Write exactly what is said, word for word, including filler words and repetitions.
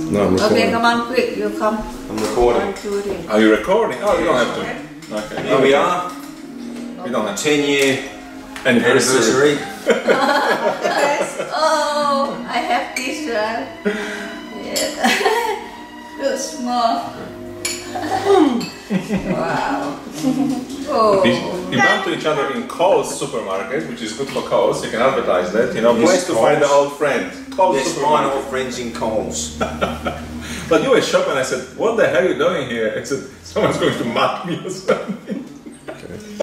No, I'm recording. Okay, come on, quick, you come. I'm recording. One, two, three. Are you recording? Oh, you don't have to. Okay. Here we are. We don't have to. ten year Anniversary. anniversary. Yes. Oh, I have this one. Yeah. Look small. Wow. Oh. We, we bump to each other in Coles supermarket, which is good for Coles. You can advertise that. You know, Yes, place to find the Coles. old friend. Coles Yes, supermarket. find old friends in Coles. But you were shocked when I said, "What the hell are you doing here?" I said, "Someone's going to mock me or something."